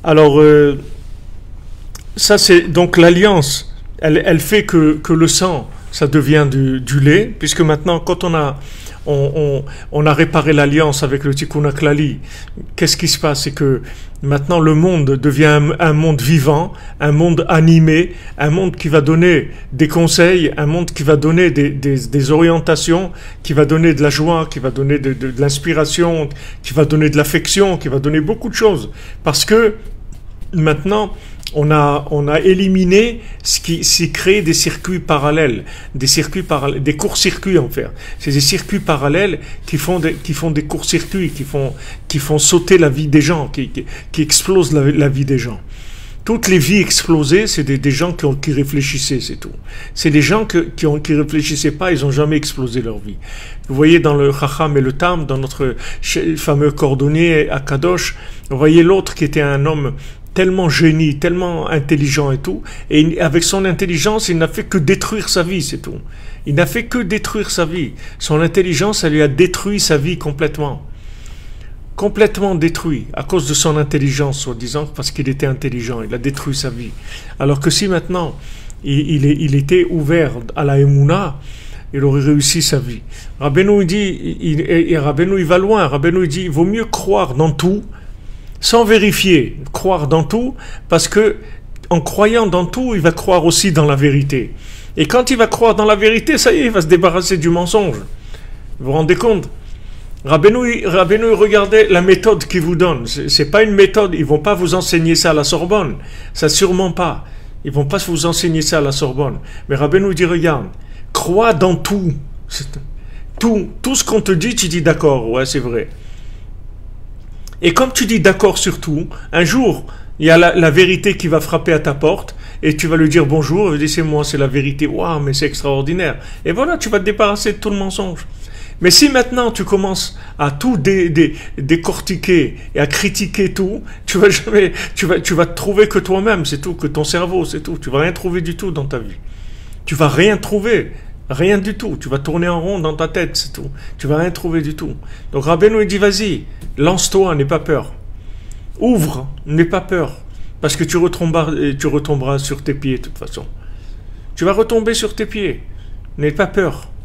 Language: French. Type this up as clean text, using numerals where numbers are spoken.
Alors, ça c'est donc l'alliance. Elle fait que le sang, ça devient du lait, puisque maintenant, quand on a réparé l'alliance avec le Tikkun HaKlali, qu'est-ce qui se passe? C'est que maintenant le monde devient un monde vivant, un monde animé, un monde qui va donner des conseils, un monde qui va donner des orientations, qui va donner de la joie, qui va donner de l'inspiration, qui va donner de l'affection, qui va donner beaucoup de choses. Parce que maintenant, on a éliminé ce qui s'est créé des circuits parallèles, des courts-circuits en fait. C'est des circuits parallèles qui font des courts-circuits, qui font sauter la vie des gens, qui explosent la vie des gens. Toutes les vies explosées, c'est des gens qui réfléchissaient, c'est tout. C'est des gens qui réfléchissaient pas, ils ont jamais explosé leur vie. Vous voyez dans le Chacham et le Tam, dans notre fameux cordonnier à Kadosh, vous voyez l'autre qui était un homme tellement génie, tellement intelligent et tout, et avec son intelligence, il n'a fait que détruire sa vie, c'est tout. Il n'a fait que détruire sa vie. Son intelligence, elle lui a détruit sa vie complètement. Complètement détruit, à cause de son intelligence, soi-disant, parce qu'il était intelligent, il a détruit sa vie. Alors que si maintenant, il était ouvert à la Emouna, il aurait réussi sa vie. Rabbeinu dit, Rabbeinu il va loin, Rabbeinu il dit, il vaut mieux croire dans tout, sans vérifier, croire dans tout, parce que en croyant dans tout, il va croire aussi dans la vérité. Et quand il va croire dans la vérité, ça y est, il va se débarrasser du mensonge. Vous vous rendez compte? Rabbeinu, regardez la méthode qu'il vous donne. C'est pas une méthode, ils vont pas vous enseigner ça à la Sorbonne. Ça sûrement pas. Ils vont pas vous enseigner ça à la Sorbonne. Mais Rabbeinu dit, regarde, crois dans tout. Tout ce qu'on te dit, tu dis d'accord, ouais, c'est vrai. Et comme tu dis d'accord sur tout, un jour, il y a la vérité qui va frapper à ta porte, et tu vas lui dire bonjour, et c'est moi, c'est la vérité, waouh, mais c'est extraordinaire. Et voilà, tu vas te débarrasser de tout le mensonge. Mais si maintenant tu commences à tout décortiquer et à critiquer tout, tu vas te trouver que toi-même, c'est tout, que ton cerveau, c'est tout. Tu vas rien trouver du tout dans ta vie. Tu vas rien trouver. Rien du tout. Tu vas tourner en rond dans ta tête, c'est tout. Tu vas rien trouver du tout. Donc Rabbeinu dit, vas-y, lance-toi, n'aie pas peur. Ouvre, n'aie pas peur. Parce que tu retomberas sur tes pieds, de toute façon. Tu vas retomber sur tes pieds. N'aie pas peur.